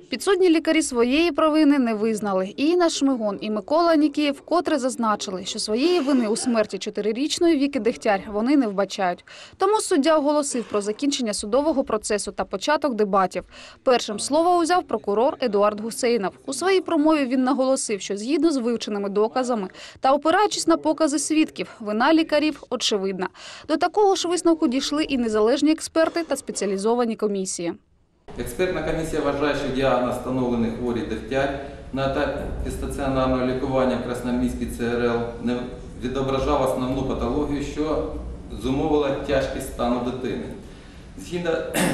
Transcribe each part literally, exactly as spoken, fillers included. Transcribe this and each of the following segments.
Підсудні лікарі своєї провини не визнали. І Інна Шмигон, і Микола Нікієв вкотре зазначили, що своєї вини у смерті чотирирічної Віки Дегтяр вони не вбачають. Тому суддя оголосив про закінчення судового процесу та початок дебатів. Першим слово узяв прокурор Едуард Гусейнов. У своїй промові він наголосив, що згідно з вивченими доказами та опираючись на покази свідків, вина лікарів очевидна. До такого ж висновку дійшли і незалежні експерти та спеціалізовані комісії. Експертна комісія вважає, що діагноз встановлений хворій Дегтяр на етапі стаціонарного лікування в Красноармійській Це Ер Ел не відображав основну патологію, що зумовила тяжкість стану дитини. Згідно,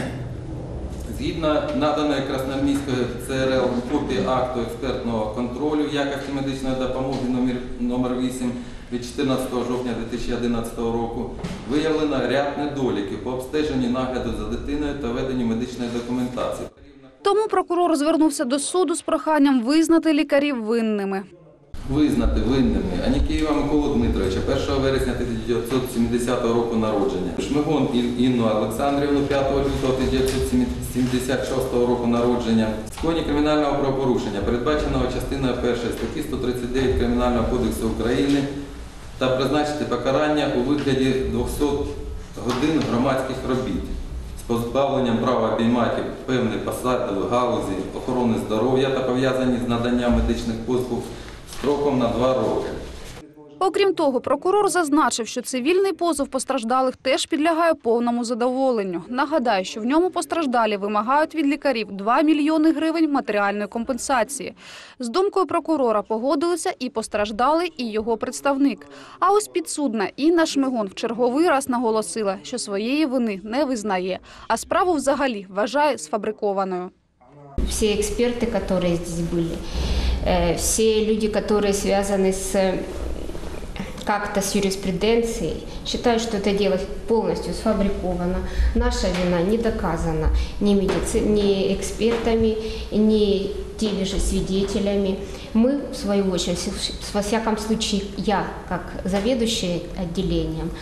згідно наданої Красноармійської Це Ер Ел копії акту експертного контролю якості медичної допомоги номер вісім від чотирнадцятого жовтня дві тисячі одинадцятого року, виявлено ряд недоліків по обстеженні нагляду за дитиною та веденню медичної документації. Тому прокурор звернувся до суду з проханням визнати лікарів винними. Визнати винними Анікієва Миколу Дмитровича, першого вересня тисяча дев'ятсот сімдесятого року народження, Шмигон Інну Олександрівну, п'ятого лютого тисяча дев'ятсот сімдесят шостого року народження, скоєння кримінального правопорушення, передбаченого частиною першої статті сто тридцять дев'ять Кримінального кодексу України, та призначити покарання у вигляді двохсот годин громадських робіт з позбавленням права обіймати певні посади в галузі охорони здоров'я та пов'язані з наданням медичних послуг строком на два роки. Окрім того, прокурор зазначив, що цивільний позов постраждалих теж підлягає повному задоволенню. Нагадаю, що в ньому постраждалі вимагають від лікарів два мільйони гривень матеріальної компенсації. З думкою прокурора погодилися і постраждалий, і його представник. А ось підсудна Інна Шмигон в черговий раз наголосила, що своєї вини не визнає, а справу взагалі вважає сфабрикованою. Всі експерти, які тут були, всі люди, які зв'язані з как-то с юриспруденцией, считаю, что это дело полностью сфабриковано. Наша вина не доказана ни, медици... ни экспертами, ни теми же свидетелями. Мы, в свою очередь, во всяком случае, я, как заведующая отделением,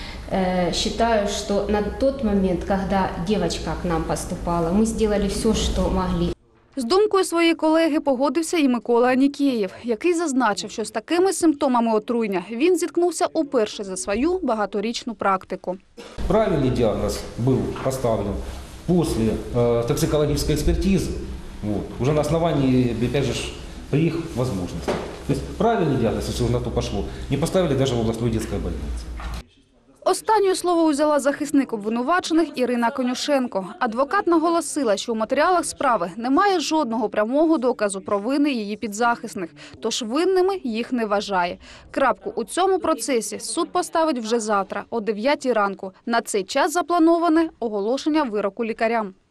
считаю, что на тот момент, когда девочка к нам поступала, мы сделали все, что могли. З думкою своєї колеги погодився і Микола Анікієв, який зазначив, що з такими симптомами отруєння він зіткнувся уперше за свою багаторічну практику. Правильний діагноз був поставлен після э, токсикологічної експертизи, вот, уже на основании, опять же, их возможностей. То есть правильный диагноз, если уже на то пошло, не поставили даже в областной детской больнице. Останнє слово узяла захисник обвинувачених Ірина Конюшенко. Адвокат наголосила, що у матеріалах справи немає жодного прямого доказу про вини її підзахисних, тож винними їх не вважає. Крапку у цьому процесі суд поставить вже завтра, о дев'ятій ранку. На цей час заплановане оголошення вироку лікарям.